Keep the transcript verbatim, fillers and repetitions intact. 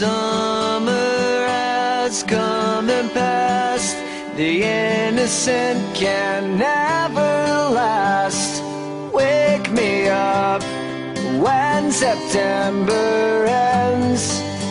Summer has come and passed. The innocent can never last. Wake me up when September ends.